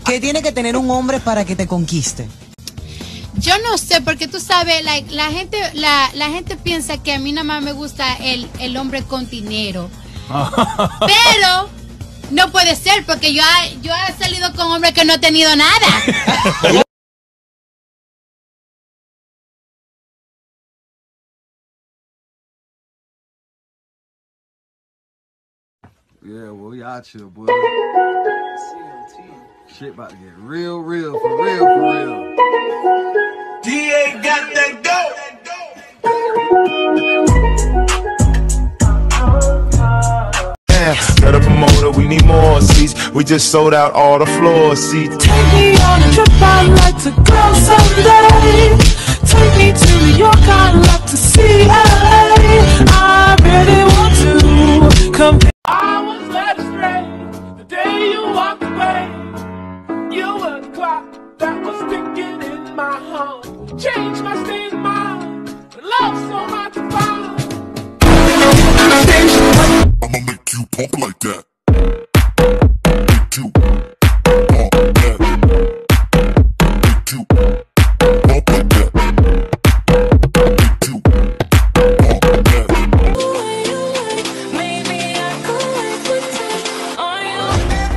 ¿Qué tiene que tener un hombre para que te conquiste? Yo no sé, porque tú sabes, la gente piensa que a mí nada más me gusta el hombre con dinero. Pero no puede ser, porque yo he salido con hombres que no he tenido nada. Yeah, well, y'all chill, boy. Shit about to get real, for real. DA got that go. Got a promoter, we need more seats. We just sold out all the floor seats. Take me on a trip, I'd like to go someday. Take me to New York, I'd like to see LA. I really want to compare. I was led astray the day you walked away. You were the clock that was ticking in my home. Changed my state of mind. Love so hard to find. I'ma make you pump like that. Make you pump like that. Make you pump like that. Make you pump like that. Maybe I could wait for time on you.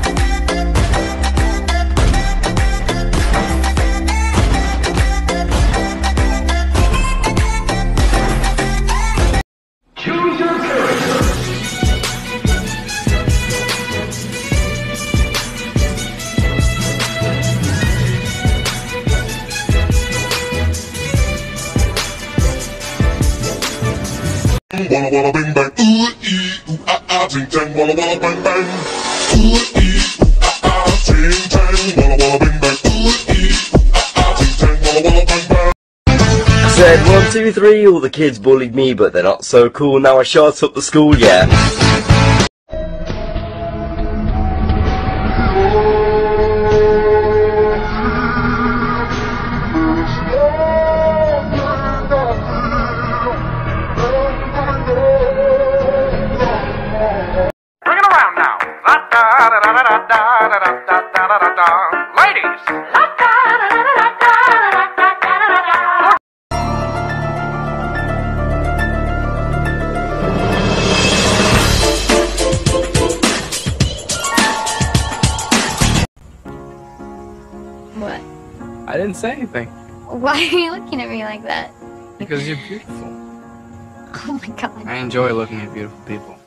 Choose your character. Walla walla bang bang, ooh ee ooh ah ah, ting tang, walla walla bang bang, ooh ee ooh ah ah, ting tang, walla walla bang bang, ooh ee ooh ah ah, ting tang, walla walla bang bang. Said 1, 2, 3, all the kids bullied me, but they're not so cool. Now I shot up the school, yeah. Bring it around now. Ladies. What? I didn't say anything. Why are you looking at me like that? Because you're beautiful. Oh my god. I enjoy looking at beautiful people.